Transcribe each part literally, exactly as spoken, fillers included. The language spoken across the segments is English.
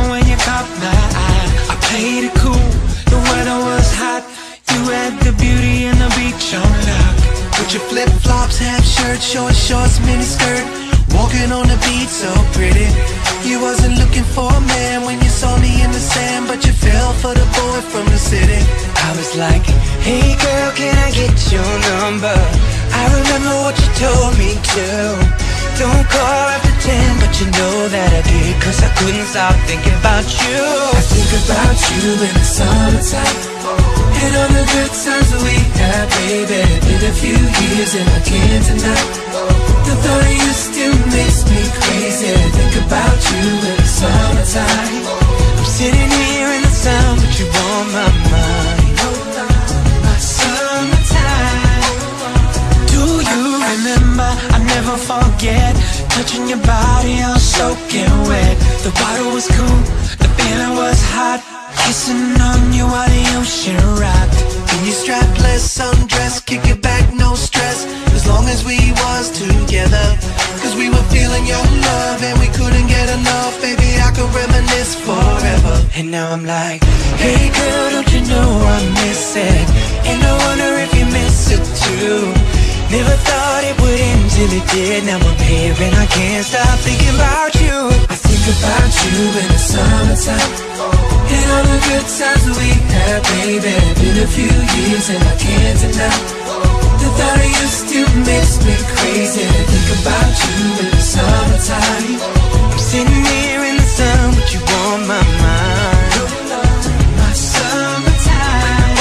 when you caught my eye. I played it cool, the weather was hot. You had the beauty and the beach on lock. With your flip-flops, half shirt, short shorts, mini skirt, walking on the beach so pretty. You wasn't looking for a man when you saw me in the sand, but you fell for the boy from the city. I was like, hey girl, can I get your number? I remember what you told me to. Don't call after ten, but you know that I did, cause I couldn't stop thinking about you. I think about you in the summertime, and all the good times that we had, baby. Been a few years and I can't deny the thought of you still makes me crazy. Think about you in the summertime. I'm sitting here in the sun, but you on my mind. My summertime. Do you remember? I never forget touching your body, all soaking wet. The water was cool, the feeling was hot. Kissing on you while the ocean rocked. And you strapless, undressed, kick it back, no stress. As long as we was together, cause we were feeling your love and we couldn't get enough. Baby, I could reminisce forever. And now I'm like, hey girl, don't you know I miss it? And I wonder if you miss it too. Never thought it would end till it did. Now I'm here and I can't stop thinking about you. I think about you in the summertime, and all the good times that we had, baby. Been a few years and I can't deny the thought of you still makes me crazy. Think about you in the summertime. I'm sitting here in the sun, but you on my mind. My summertime.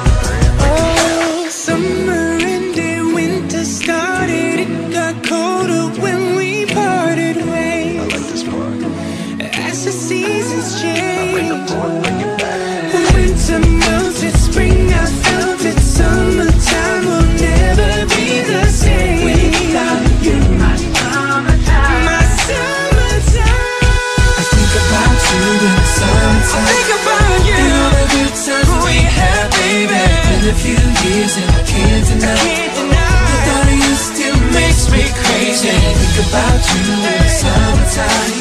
Oh, summer ended, winter started. It got colder when we parted ways. I like this part. As the seasons change, winter melted, spring I felt it. Summertime will never be the same without you. My summertime, my summertime. I think about you in the summertime. I think about you and all the good times we had, baby. Been a few years and I can't deny, I can't deny the thought of you still makes me crazy. Think about you in the summertime.